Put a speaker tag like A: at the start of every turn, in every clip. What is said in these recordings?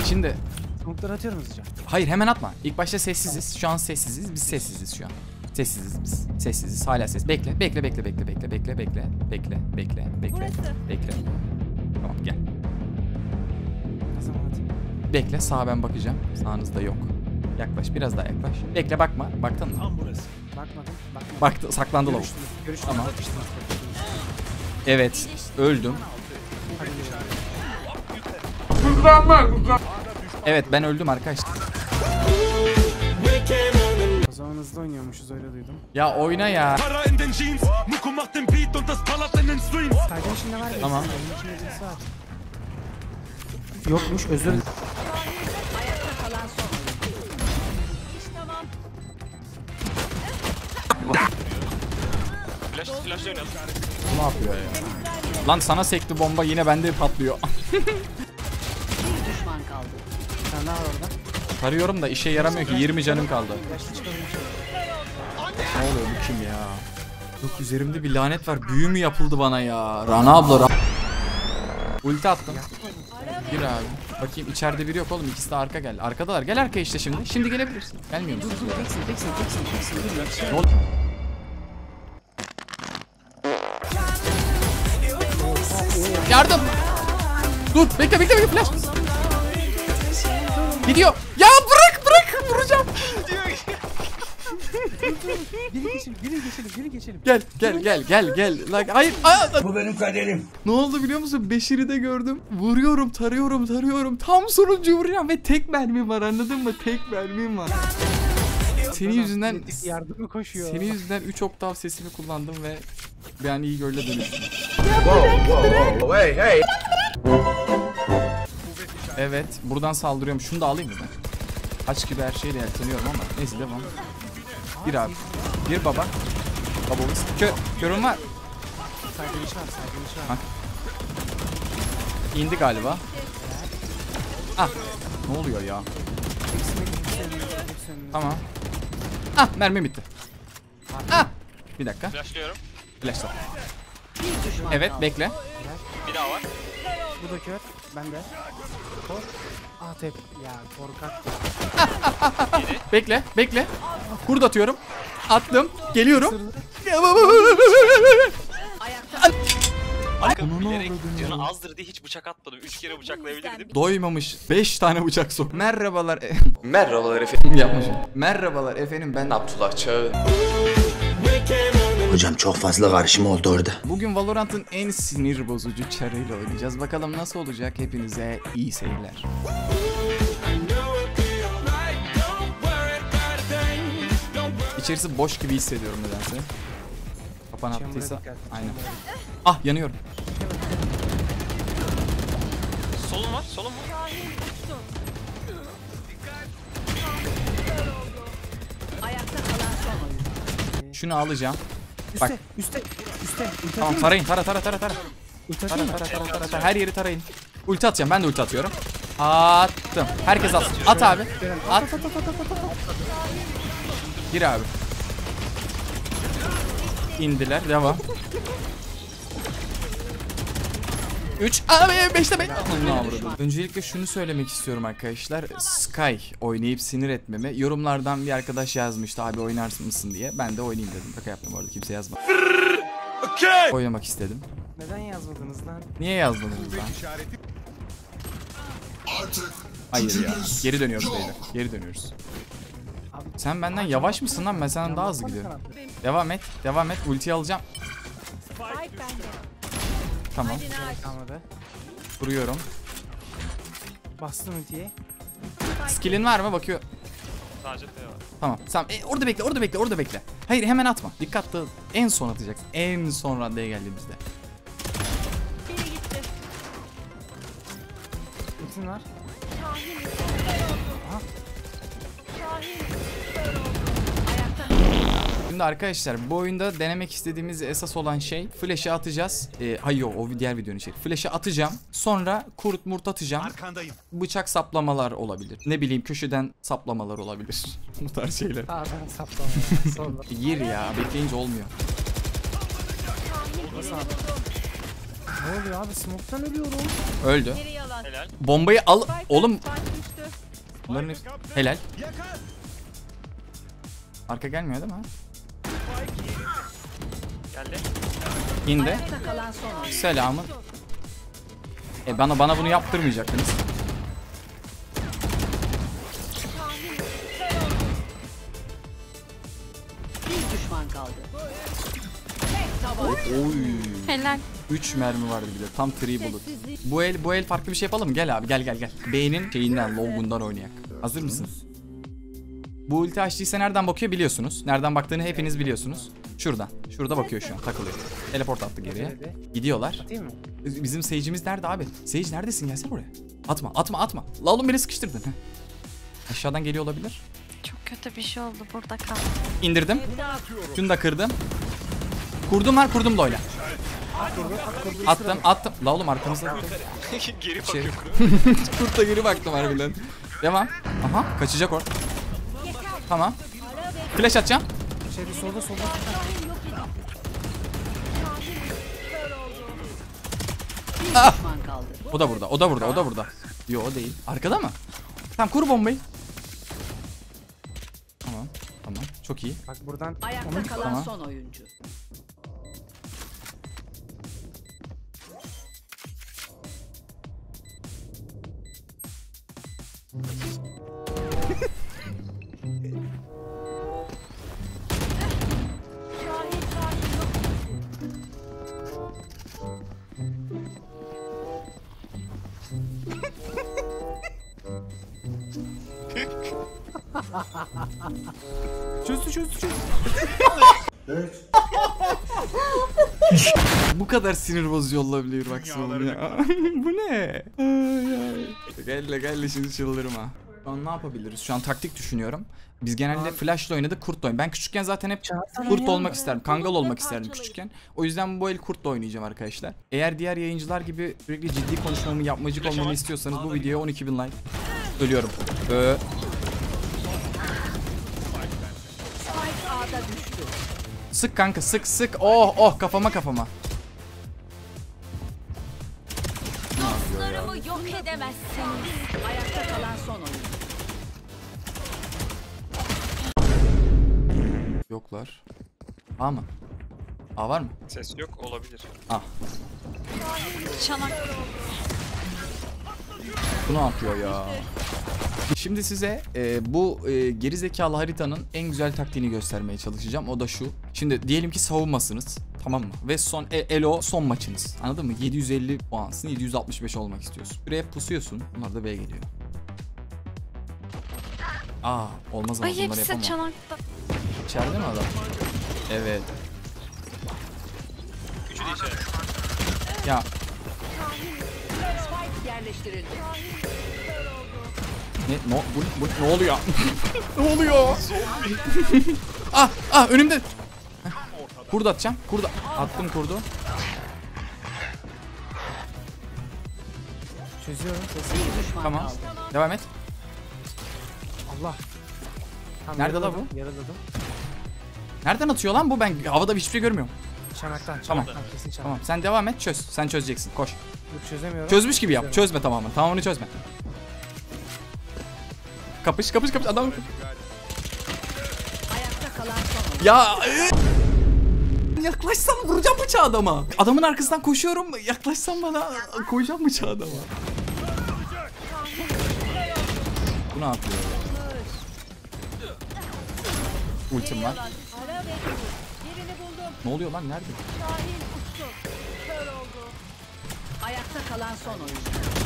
A: Şimdi
B: Smokları atıyorum hızlıca.
A: hayır hemen atma. İlk başta sessiziz. Şu an sessiziz. Biz sessiziz şu an. Sessiziz biz. Sessiziz. Hala ses. Bekle. Bekle. Bekle. Bekle. Bekle. Bekle. Bekle. Bekle. Bekle. Bekle. Bekle. Tamam gel.
B: Ne zaman atayım?
A: Bekle. Sağa ben bakacağım. Sağınızda yok. Yaklaş. Biraz daha yaklaş. Bekle bakma. Baktın mı?
C: Tam burası.
B: Bakmadım. Bakmadım.
A: Baktı. Saklandı lavuk.
B: Görüştüm.
A: Tamam. Evet. Öldüm. Evet ben öldüm arkadaşlar.
B: O zaman hızlı oynuyormuşuz öyle duydum.
A: Ya oyna ya.
B: Saydın içinde var ya.
A: Tamam.
B: Saydın içinde birisi var. Yokmuş özür dilerim.
D: Flash oynayalım.
A: Ne yapıyor ya? Lan sana sekti bomba yine bende patlıyor.
B: Sen ne var orada?
A: Arıyorum da işe yaramıyor ki 20 canım kaldı.
B: Yaşlı çıkabilmiş.
A: Ne oluyor bu kim ya? Yok üzerimde bir lanet var. Büyü mü yapıldı bana ya? Rana abla. Ulti attım. Gir abi. Bakayım içeride biri yok oğlum. İkisi de arka gel. Arkadalar gel arka işte şimdi. Şimdi gelebilirsin. Gelmiyor musun?
B: Teksin.
A: Ne oldu? Yardım. Dur bekle flash. Gidiyor. Ya bırak vuracağım.
B: Biri geçelim.
A: Gel. Like, hayır.
C: Bu benim kaderim.
A: Ne oldu biliyor musun? Beşir'i de gördüm. Vuruyorum, tarıyorum. Tam sonuncu vuruyorum ve tek mermim var anladın mı? Tek mermim var. Senin yüzünden
B: Yardımı koşuyor.
A: 3 oktav sesini kullandım ve ben iyi gölle dönüştüm.
C: Hey.
A: Evet, buradan saldırıyorum. Şunu da alayım mı ben? Aç gibi her şeyle yelteniyorum ama neyse devam. Bir abi. Bir baba. Babamız. Körüm var.
B: Saydın iş var.
A: Ha. İndi galiba. Ah. Ne oluyor ya? Tamam. Ah mermi bitti. Ah. Bir dakika.
D: Flashlıyorum.
A: Flashla. Evet bekle.
D: Bir daha var.
B: Bu da kör. Ben de. Kor. Ah tep. Ya korkak.
A: Bekle. Hurda atıyorum. Attım. Geliyorum.
D: Bakın bilerek canı azdır diye hiç bıçak atmadım. 3 kere bıçaklayabilirdim.
A: Doymamış. 5 tane bıçak sok. Merhabalar. Merhabalar efendim. Yapmışım. Merhabalar efendim ben Abdullah Çağın.
C: Hocam çok fazla karışım oldu orada.
A: Bugün Valorant'ın en sinir bozucu çarıyla oynayacağız. Bakalım nasıl olacak. Hepinize iyi seyirler. İçerisi boş gibi hissediyorum nedense. Kapan attıysa. Aynen. Ah yanıyorum.
D: Solun var.
A: Şunu alacağım. Bak.
B: Üste.
A: Tamam tarayın. Tara. Her yeri tarayın. Ulti atacağım. Ben de ulti atıyorum. Attım. Herkes at. At abi. At. Gir abi. İndiler. Devam. 3 abi 5'te 5. Öncelikle şunu söylemek istiyorum arkadaşlar. Sky oynayıp sinir etmeme. Yorumlardan bir arkadaş yazmıştı abi oynar mısın diye. Ben de oynayayım dedim. Şaka yaptım orada kimse yazmadı. Oynamak istedim.
B: Neden yazmadınız lan?
A: Niye yazmadınız lan? Hayır ya. Geri dönüyoruz beyler. Geri dönüyoruz. Sen benden yavaş mısın lan? Ben senden daha hızlı gidiyorum. Devam et. Ultiyi alacağım. Tamam.
B: Kalmadı.
A: Vuruyorum.
B: Bastım ultiye.
A: Skill'in var mı? Bakıyor.
D: Sadece T var.
A: Tamam. Sen orada bekle. Hayır hemen atma. Dikkatli. En son atacaksın. En son raddeye geldiğimizde.
B: Ultin var.
A: Şimdi arkadaşlar bu oyunda denemek istediğimiz esas olan şey flash'ı atacağız. Hayır o diğer videonun içeriği. Flash'ı atacağım. Sonra kurt murt atacağım.
C: Arkandayım.
A: Bıçak saplamalar olabilir. Ne bileyim köşeden saplamalar olabilir. Bu tarz şeyler.
B: Aa ben saplamıyorum. Sonra.
A: Gir ya bekleyince olmuyor.
B: Nasıl abi? Ne oluyor abi? Smoke'tan ölüyorum.
A: Öldü.
D: Helal.
A: Bombayı al. Oğlum Bunların hepsi... Helal. Arka gelmiyor değil mi?
D: Geldi.
A: İndi.
E: Ayakta kalan son oyuncu.
A: Selamın. Bana bunu yaptırmayacaktınız.
E: Bir düşman kaldı.
A: Oy.
F: Helal.
A: 3 mermi vardı bir de. Tam 3 bullet. Bu el farklı bir şey yapalım mı? Gel abi gel. B'nin şeyinden, logundan oynayak. Hazır mısın? Bu ulti açtıysa nereden bakıyor biliyorsunuz. Nereden baktığını hepiniz biliyorsunuz. Şuradan. Şurada bakıyor şu an. Takılıyor. Teleport attı geriye. Gidiyorlar.
B: Değil mi?
A: Bizim Sage'imiz nerede abi? Sage neredesin? Gelsene buraya. Atma. La oğlum beni sıkıştırdın. Heh. Aşağıdan geliyor olabilir.
F: Çok kötü bir şey oldu, burada kal.
A: İndirdim. Şunu da kırdım. Kurdum Loyla. Attım. La oğlum arkamızda.
D: Geri
A: Şey.
D: bakıyor.
A: Kurtla geri baktım harbiden. Devam. Aha kaçacak or. Tamam. Flash atacağım.
B: Şeyde solda.
E: Bir düşman kaldı.
A: O da burada. Yo o değil. Arkada mı? Tamam kur bombayı. Tamam. Çok iyi.
B: Bak buradan
E: Ayakta kalan
A: Tamam.
E: son oyuncu.
B: çözdü.
A: Bu kadar sinir bozucu olabilir maksimum ya. Bu ne? Gel şimdi çıldırma. Şu an ne yapabiliriz? Şu an taktik düşünüyorum. Biz genelde flash'la oynadık, kurtla oynadık. Ben küçükken zaten hep kurt olmak isterdim. Kangal olmak isterdim küçükken. O yüzden bu el kurtla oynayacağım arkadaşlar. Eğer diğer yayıncılar gibi sürekli ciddi konuşmamı, yapmacık olmamı istiyorsanız bu videoya 12.000 like. Ölüyorum.
E: Spike A'da düştü.
A: Sık kanka sık. Oh kafama.
F: Dostlarımı yok edemezsiniz.
E: Ayakta kalan son oyuncu.
A: Yoklar. A mı? A var mı?
D: Ses yok olabilir.
A: A.
F: Çanak.
A: Bu ne yapıyor ya? Şimdi size bu geri zekalı haritanın en güzel taktiğini göstermeye çalışacağım. O da şu. Şimdi diyelim ki savunmasınız. Tamam mı? Ve son Elo son maçınız. Anladın mı? 750 puansın. 765 olmak istiyorsun. Buraya pusuyorsun. Bunlar da B geliyor. Olmaz ama
F: Ay
A: bunları
F: hepsi
A: yapamam.
F: çanakta.
A: İçeride mi adam? Evet.
D: Üçü de içeride.
A: Ya
E: Spike yerleştirildi.
A: ne oluyor? Ne oluyor? Önümde. Heh, kurdu atacağım. Attım kurdu.
B: çözüyorum.
E: Bir düşman
A: Tamam.
E: kaldı.
A: Devam et.
B: Allah. Tamam,
A: Nerede la
B: yaraladım.
A: Nereden atıyor lan bu? Ben havada hiçbir şey görmüyorum.
B: Çanaktan.
A: Tamam.
B: Kesin çanak.
A: Tamam sen devam et çöz. Sen çözeceksin. Koş.
B: Yok, çözemiyorum.
A: Çözmüş gibi yap. Çözme tamamen. Tamamını çözme. Kapış adam.
E: Ayakta kalan son oyuncu.
A: Ya yaklaşsam vuracağım bıçağı adama. Adamın arkasından koşuyorum. Yaklaşsam bana koyacağım bıçağı adama. Bu ne yapıyor? Ultim var. Ne oluyor lan? Nerede?
E: Ayakta kalan son oyuncu.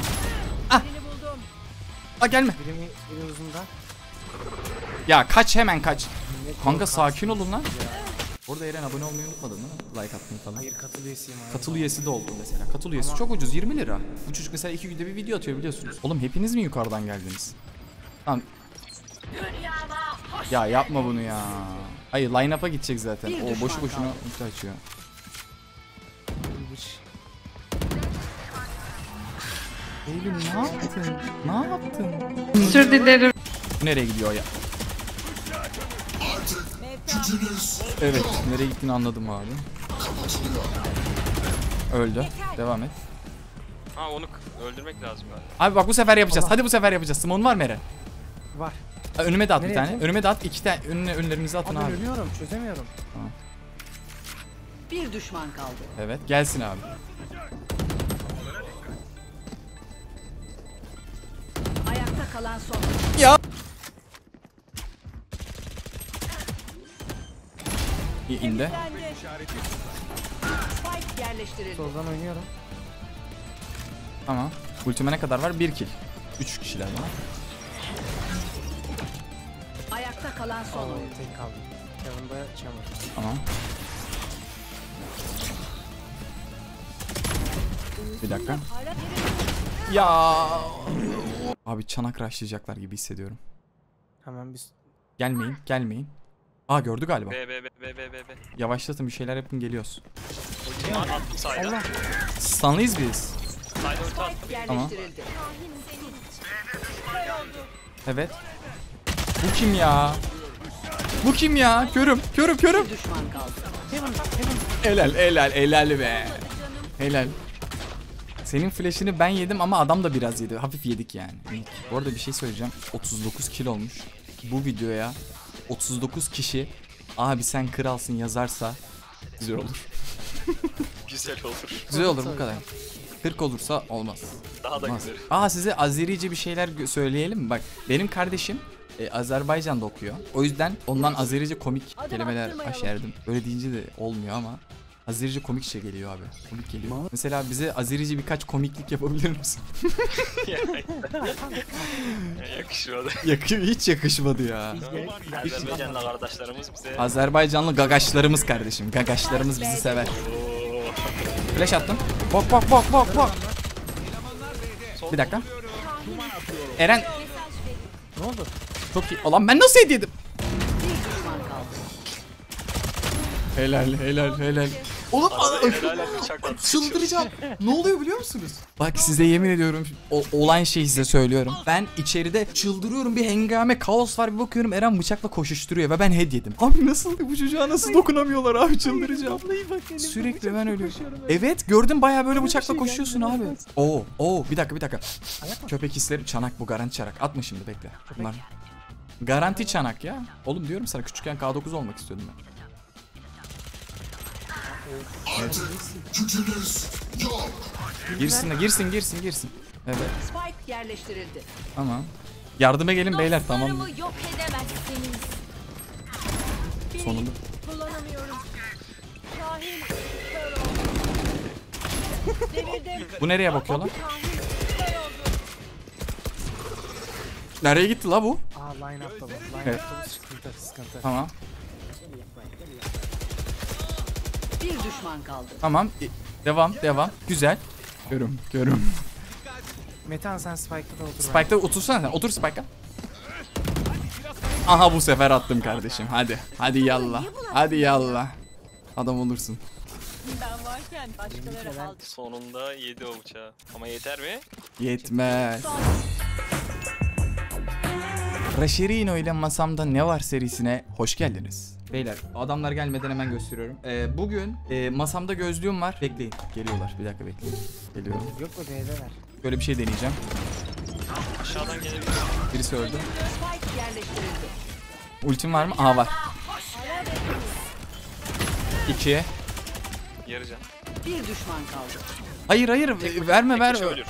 A: Gelme.
B: Biri uzunda.
A: Ya kaç hemen kaç. Kanka sakin olun lan. Orada Eren abone olmayı unutmadın değil mi? Like atmayı falan.
B: Hayır katıl üyesiyim abi.
A: Katıl üyesi de oldu mesela. Katıl üyesi çok ucuz 20 lira. Bu çocuk mesela 2 günde bir video atıyor biliyorsunuz. Oğlum hepiniz mi yukarıdan geldiniz? Tamam. Ya yapma bunu ya. Hayır line-up'a gidecek zaten.
E: Bir
A: O
E: düşman
A: boşu boşuna
E: kaldı.
A: ulti açıyor. Eylül ne yaptın? Ne yaptın?
F: Özür dilerim.
A: Nereye gidiyor ya? Evet, nereye gittiğini anladım abi. Öldü. Devam et.
D: Onu öldürmek lazım galiba.
A: Abi bak bu sefer yapacağız. Hadi bu sefer yapacağız. Simon var mı Eren?
B: Var.
A: Önüme de at bir
B: Nereye
A: tane.
B: atayım?
A: Önüme de at. 2 tane önlerinize atın
B: Abi
A: abi.
B: ölüyorum, çözemiyorum.
E: Bir düşman kaldı.
A: Evet gelsin abi.
E: Ayakta kalan son oyuncu.
A: Ya. İndi.
E: Spike yerleştirildi.
B: Soldan oynuyorum.
A: Tamam. Ultime ne kadar var? 1 kill. 3 kişiler var.
E: Ayakta kalan son
B: Oo,
E: oyuncu.
B: tek kaldım. Yanında çamur.
A: Tamam. Bir dakika. Ya. Abi çanak rushlayacaklar gibi hissediyorum.
B: Hemen biz...
A: Gelmeyin, gelmeyin. Aa gördü galiba.
D: B.
A: Yavaşlatın bir şeyler yapın geliyoruz.
D: Ultim var, attım sayda.
A: Stunlıyız biz.
D: Sayda ulti attım.
E: Spike
A: Tamam.
E: yerleştirildi.
A: Evet. Bu kim ya? Bu kim ya? Körüm.
E: Bir düşman kaldı.
A: Helal be. Helal. Senin flash'ını ben yedim ama adam da biraz yedi. Hafif yedik yani. Bu arada bir şey söyleyeceğim. 39 kill olmuş. Bu videoya 39 kişi abi sen kralsın yazarsa güzel olur.
D: Güzel olur.
A: Güzel olur bu kadar. 40 olursa olmaz.
D: Daha da
A: Olmaz.
D: güzel.
A: Aa size Azerice bir şeyler söyleyelim mi? Bak benim kardeşim Azerbaycan'da okuyor. O yüzden ondan Azerice komik kelimeler aşerdim. Öyle deyince de olmuyor ama Azerice komikçe geliyor abi. Komik geliyor. Mesela bize Azerice birkaç komiklik yapabilir misin?
D: Yakışmadı.
A: Hiç yakışmadı ya.
D: Azerbaycanlı kardeşlerimiz bize.
A: Azerbaycanlı gagaşlarımız kardeşim. Gagaşlarımız bizi sever. Flash attım. Bak. Bir dakika. Eren
B: Ne oldu?
A: çok iyi. Ulan ben nasıl hediye yedim?
E: Bir düşman kaldı.
A: Helal. Oğlum
D: Helal bıçak attım.
A: çıldıracağım. Ne oluyor biliyor musunuz? Bak size yemin ediyorum olan şeyi size söylüyorum. Ben içeride çıldırıyorum, bir hengame kaos var, bir bakıyorum Eren bıçakla koşuşturuyor ve ben head yedim. Abi nasıl bu çocuğa nasıl dokunamıyorlar abi, çıldıracağım. Sürekli ben ölüyorum. Evet gördüm baya böyle bıçakla koşuyorsun abi. Oo bir dakika. Köpek hisleri çanak bu, garanti çanak. Atma şimdi bekle. Bunlar garanti çanak ya. Oğlum diyorum sana küçükken K9 olmak istiyordum ben. Girsin. Evet
E: Spike yerleştirildi.
A: tamam. Yardıma gelin beyler, tamam.
F: Dostlarımı yok edemezsiniz.
A: Sonunda.
F: Kullanamıyorum. Şahin.
A: Bu nereye bakıyor lan? Nereye gitti la bu?
B: Aa line up'ta bu. Line
A: Evet.
B: up'ta bu sıkıntı.
A: Tamam.
E: Bir düşman kaldı.
A: Tamam. Devam. Güzel. Görüm.
B: Metehan sen Spike'da da otur.
A: Spike'da otursana sen. Otur Spike'a. Aha bu sefer attım kardeşim. Hadi yallah. Adam olursun.
F: Ben varken başkaları aldı.
D: Sonunda yedi o bıçağı. Ama yeter mi?
A: Yetmez. Rasherino ile Masamda Ne Var serisine hoş geldiniz. Beyler adamlar gelmeden hemen gösteriyorum. Bugün masamda gözlüğüm var. Bekleyin. Geliyorlar. Bir dakika bekleyin. Geliyorum.
B: Yok mu D'deler?
A: Böyle bir şey deneyeceğim.
D: Aşağıdan gelebilir.
A: Birisi öldü.
E: Spike yerleştirildi.
A: Ultim var mı? Aa var. 2.
D: Yarıcan.
E: Bir düşman kaldı.
A: Hayır verme.
D: Kişi ölür.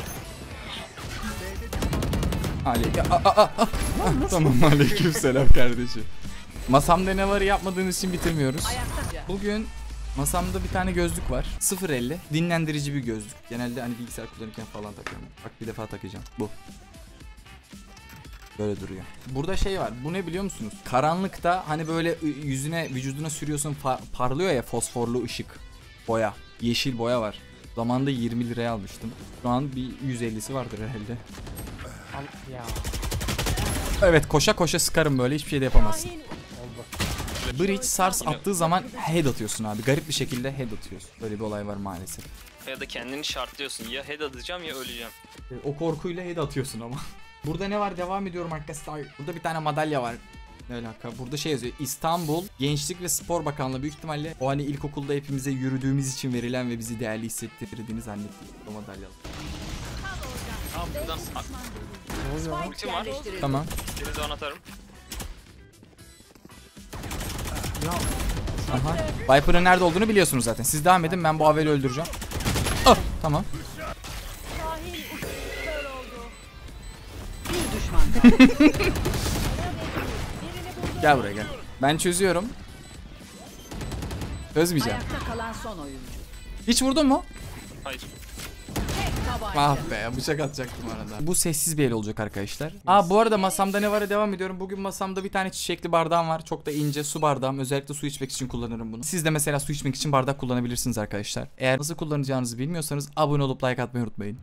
A: Tamam aleykümselam kardeşim. Masamda ne varı yapmadığınız için bitirmiyoruz.
E: Ayakta.
A: Bugün masamda bir tane gözlük var. 0.50 dinlendirici bir gözlük. Genelde hani bilgisayar kullanırken falan takıyorum. Bak bir defa takacağım. Bu. Böyle duruyor. Burada şey var. Bu ne biliyor musunuz? Karanlıkta hani böyle yüzüne, vücuduna sürüyorsun, parlıyor ya fosforlu ışık. Boya. Yeşil boya var. Zamanında 20 liraya almıştım. Şu an bir 150'si vardır herhalde.
B: Al ya.
A: Evet koşa sıkarım böyle, hiçbir şey de yapamazsın.
B: Oldu.
A: Bridge SARS attığı zaman head atıyorsun abi. Garip bir şekilde head atıyorsun. Böyle bir olay var maalesef.
D: Ya da kendini şartlıyorsun. Ya head atacağım ya öleceğim.
A: O korkuyla head atıyorsun ama. Burada ne var? Devam ediyorum arkadaşlar. Burada bir tane madalya var. Ne alaka? Burada şey yazıyor. İstanbul Gençlik ve Spor Bakanlığı, büyük ihtimalle o hani ilkokulda hepimize yürüdüğümüz için verilen ve bizi değerli hissettirdiğini zannettiğim o madalyalar.
D: Tamam buradan
B: Ne oluyor lan?
D: ultim var.
E: Yerleştirildi.
A: Tamam.
D: Denize on atarım.
B: Ya
A: Aha. Viper'ın nerede olduğunu biliyorsunuz zaten. Siz devam edin, ben bu Avel'i öldüreceğim. Ah, tamam.
F: Şahin kör oldu.
E: Bir düşman kaldı.
F: Birini buldum.
A: Gel buraya gel. Ben çözüyorum. Çözmeyeceğim.
E: Ayakta kalan son oyuncu.
A: Hiç vurdun mu?
D: Hayır.
E: Tek tabanca.
A: Ah be, bıçak atacaktım arada. Bu sessiz bir el olacak arkadaşlar. Aa, bu arada masamda ne var'a devam ediyorum. Bugün masamda bir tane çiçekli bardağım var. Çok da ince su bardağım. Özellikle su içmek için kullanırım bunu. Siz de mesela su içmek için bardak kullanabilirsiniz arkadaşlar. Eğer nasıl kullanacağınızı bilmiyorsanız abone olup like atmayı unutmayın.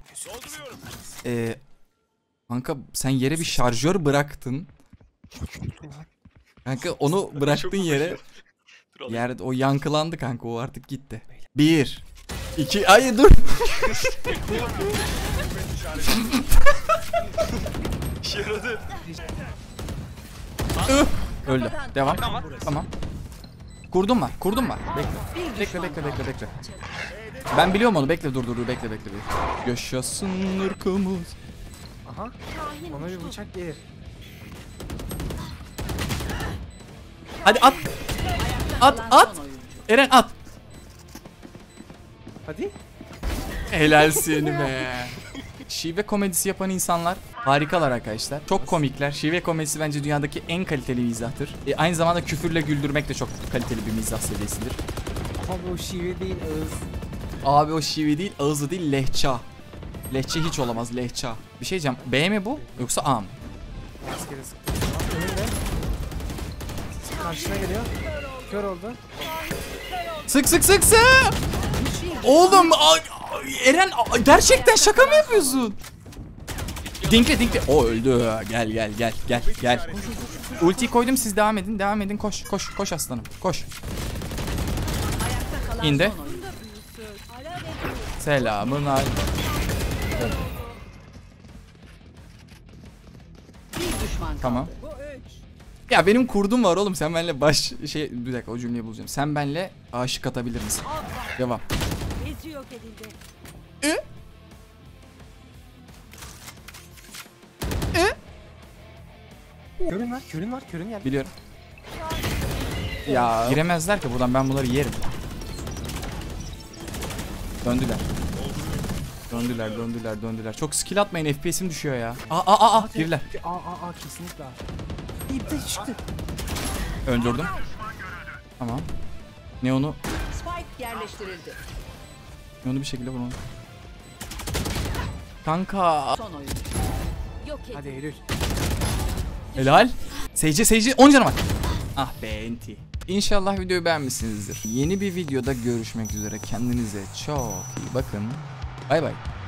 A: Kanka sen yere bir şarjör bıraktın. Kanka onu bıraktın yere. Yerde o yankılandı kanka, o artık gitti. 1 2 ay dur.
D: İşe yaradı.
A: Öldü. Devam.
D: Tamam.
A: Tamam. Kurdum var. Kurdum var. Bekle. Bekle. Ben biliyorum onu. Bekle dur. Bekle. Yaşasın ırkımız.
B: aha. Ona bir bıçak gelir.
A: Hadi at. At.
E: Son oyuncu.
A: Eren at.
B: Hadi.
A: Helal seni be. Şive komedisi yapan insanlar harikalar arkadaşlar. Çok komikler. Şive komedisi bence dünyadaki en kaliteli mizahtır. Aynı zamanda küfürle güldürmek de çok kaliteli bir mizah seviyesidir.
B: Ama bu şive değil, ağız.
A: Abi o şive değil, ağzı değil, lehça. Lehçe hiç olamaz, lehça. Bir şey diyeceğim. B mi bu yoksa A mı?
B: Rastgele sıktı. Tamam, önünde. Karşına geliyor. Kör oldu.
A: Sık. Oğlum Eren gerçekten şaka mı yapıyorsun? Dinkle. O öldü. Gel. Ultiyi koydum, siz devam edin. Koş aslanım. Koş.
E: Ayakta kalan
A: İndi.
E: son oyuncu.
A: Selamun aleyküm.
E: Bir düşman kaldı.
A: Tamam. Ya benim kurdum var oğlum, sen benimle bir dakika, o cümleyi bulacağım. Sen benimle aşık atabilir misin? Devam.
F: Ezi yok edildi.
B: Körün var. Körün geldi.
A: Biliyorum. Ya giremezler ki buradan, ben bunları yerim. Döndüler. Çok skill atmayın, FPS'im düşüyor ya. Aa girdiler.
B: Aa kesinlikle. İpte çıktı.
A: Öldürdüm. Tamam. Neon'u
E: Spike yerleştirildi.
A: bir şekilde vurmalım. Kanka.
E: Son oyuncu.
F: Yok edildi.
B: Hadi Eylül.
A: Helal. Seyirci 10 canı var. Ah be enti. İnşallah videoyu beğenmişsinizdir. Yeni bir videoda görüşmek üzere. Kendinize çok iyi bakın. Bay bay.